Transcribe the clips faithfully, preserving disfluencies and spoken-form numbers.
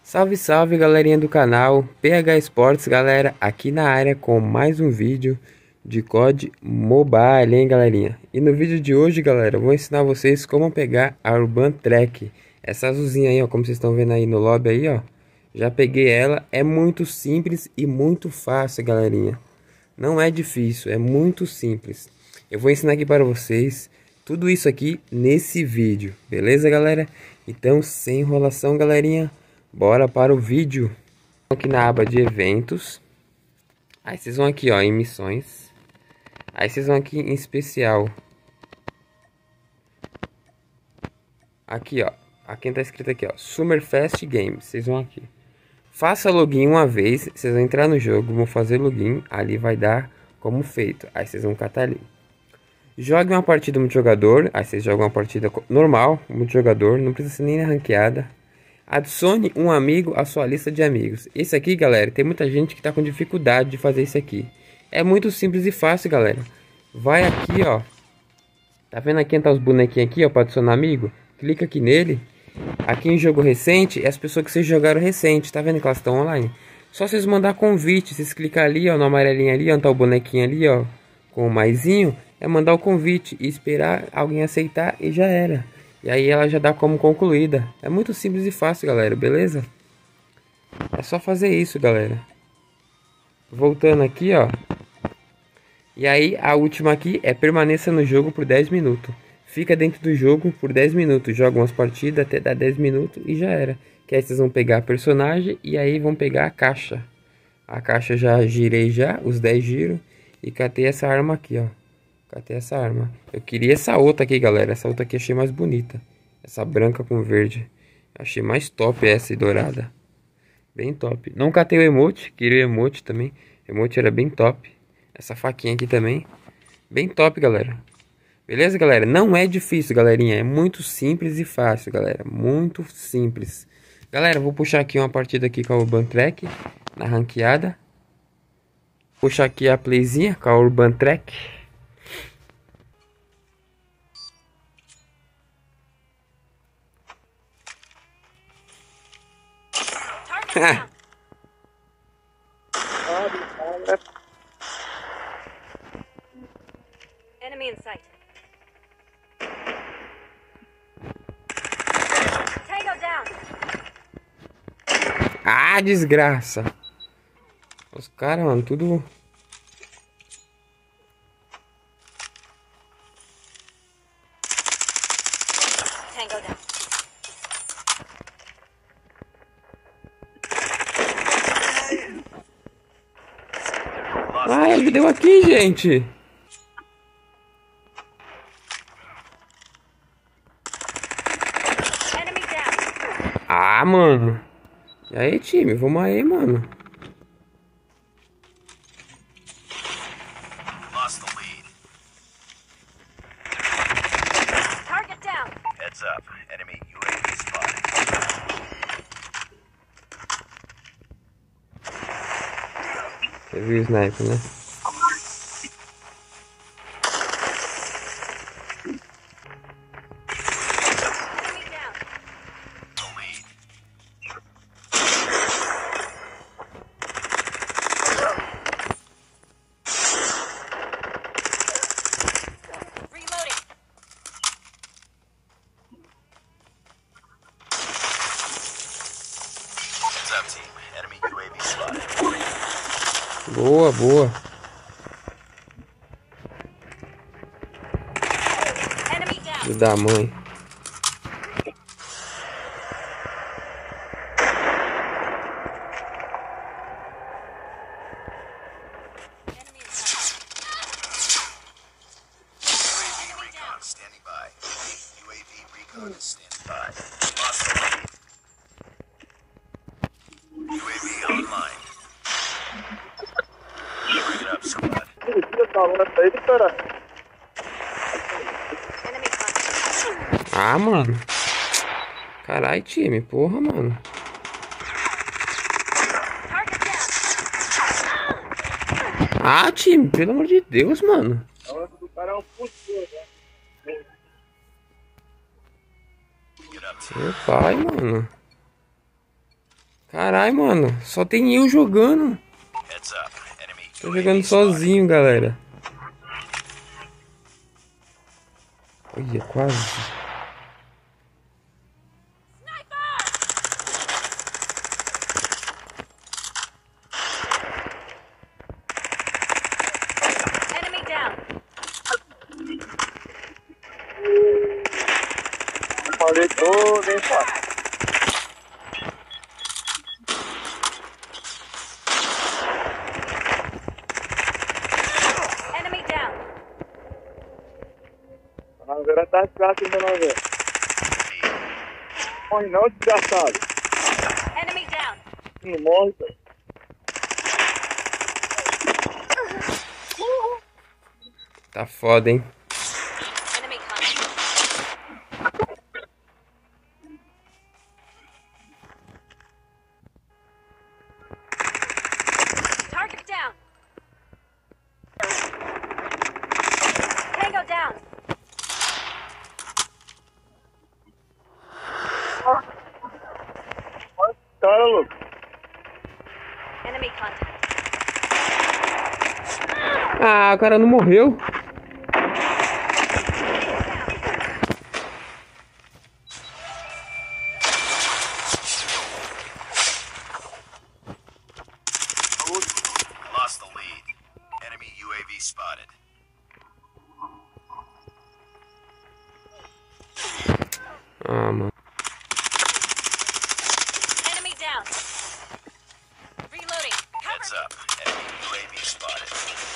Salve, salve, galerinha do canal P H Esportes, galera, aqui na área com mais um vídeo de C O D Mobile, hein, galerinha. E no vídeo de hoje, galera, eu vou ensinar vocês como pegar a Urban Track. Essa azulzinha aí, ó, como vocês estão vendo aí no lobby aí, ó. Já peguei ela, é muito simples e muito fácil, galerinha. Não é difícil, é muito simples. Eu vou ensinar aqui para vocês tudo isso aqui nesse vídeo, beleza, galera? Então, sem enrolação, galerinha, bora para o vídeo. Aqui na aba de eventos. Aí vocês vão aqui, ó, em missões. Aí vocês vão aqui em especial. Aqui, ó. Aqui tá escrito aqui, ó, Summerfest Games. Vocês vão aqui. Faça login uma vez. Vocês vão entrar no jogo, vão fazer login. Ali vai dar como feito. Aí vocês vão catar ali. Jogue uma partida multijogador. Aí vocês jogam uma partida normal, multijogador. Não precisa ser nem na ranqueada. Adicione um amigo à sua lista de amigos. Esse aqui, galera, tem muita gente que tá com dificuldade de fazer isso aqui. É muito simples e fácil, galera. Vai aqui, ó. Tá vendo aqui tá os bonequinhos aqui, ó, para adicionar amigo? Clica aqui nele. Aqui em jogo recente, é as pessoas que vocês jogaram recente. Tá vendo que elas estão online? Só vocês mandar convite. Vocês clicar ali, ó, no amarelinho ali, ó, tá o bonequinho ali, ó, com o maisinho. É mandar o convite e esperar alguém aceitar e já era. E aí ela já dá como concluída. É muito simples e fácil, galera, beleza? É só fazer isso, galera. Voltando aqui, ó. E aí a última aqui é permaneça no jogo por dez minutos. Fica dentro do jogo por dez minutos. Joga umas partidas até dar dez minutos e já era. Que aí vocês vão pegar a personagem e aí vão pegar a caixa. A caixa já girei já, os dez giros. E catei essa arma aqui, ó. Catei essa arma. Eu queria essa outra aqui, galera. Essa outra aqui achei mais bonita. Essa branca com verde. Achei mais top essa e dourada. Bem top. Não catei o emote. Queria o emote também. O emote era bem top. Essa faquinha aqui também. Bem top, galera. Beleza, galera? Não é difícil, galerinha. É muito simples e fácil, galera. Muito simples. Galera, vou puxar aqui uma partida aqui com a Urban Track. Na ranqueada. Puxar aqui a playzinha com a Urban Track. Enemy in sight. Tango down. Ah, desgraça. Os caras, mano, tudo... Tango down. Ah, ele deu aqui, gente. Enemy down. Ah, mano. E aí, time? Vamos aí, mano. Lost the lead. Target down. Heads up. Enemy U A V spotted. Você viu o sniper, né? Enemy down. The lead. Reloading. Heads up, team. Enemy U A V spotted. Boa, boa. Enemy down. Filho da mãe. Enemy in sight. U A V recon standing by. U A V recon is standing by. Lost the lead. U A V online. Bring it up, squad. Enemy contact. Ah, mano. Carai, time. Porra, mano. Target down. Ah, time. Pelo amor de Deus, mano. Get up, team. Meu pai, mano. Caralho, mano. Só tem eu jogando. Heads up. Enemy Tô U A V jogando spotted. sozinho, galera. Olha, quase. Enemy down. Falei todo, hein, pai. Enemy down. A naveira tá desgraçada ainda, naveira. Morre não, desgraçado. Enemy down. Não morre, cara. Tá foda, hein? Enemy contact. Target down. Tango down. Cara, louco. Enemy contact. Ah, o cara não morreu. Lost the lead. Enemy U A V spotted. Ah, mano. Enemy down. Reloading. Heads Cover. up. Enemy U A V spotted.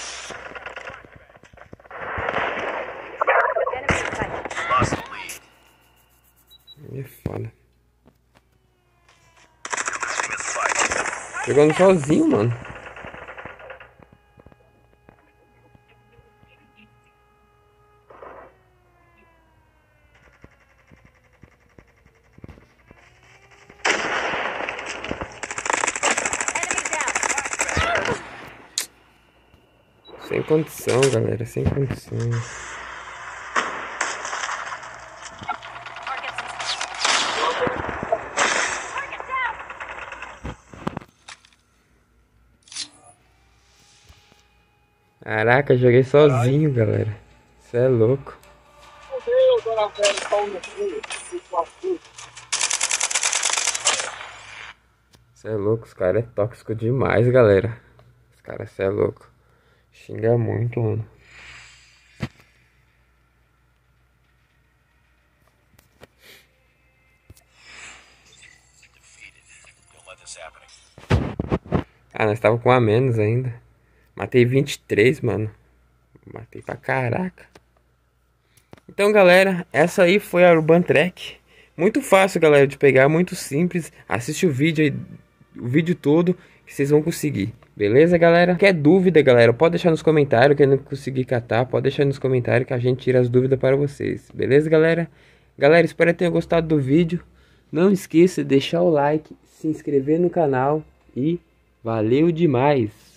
Enemy in sight. Lost the lead. É foda. Missed fight. Jogando sozinho, mano. Enemy down. Sem condição, galera. Sem condição. Target. Target down. Caraca, joguei sozinho, galera. Cê é louco. Meu, dona velha, pau no cu. Cê é louco, os caras é tóxico demais, galera. Os caras, cê é louco. Xinga muito, mano. Defeated. Don't let this happen. Ah, nós tava com um a menos ainda. Matei vinte e três, mano. Matei pra caraca. Então, galera, essa aí foi a Urban Trek. Muito fácil, galera, de pegar, muito simples. Assiste o vídeo aí, o vídeo todo, que vocês vão conseguir. Beleza, galera? Qualquer dúvida, galera, pode deixar nos comentários. Quem não conseguir catar, pode deixar nos comentários que a gente tira as dúvidas para vocês. Beleza, galera? Galera, espero que tenham gostado do vídeo. Não esqueça de deixar o like, se inscrever no canal e valeu demais!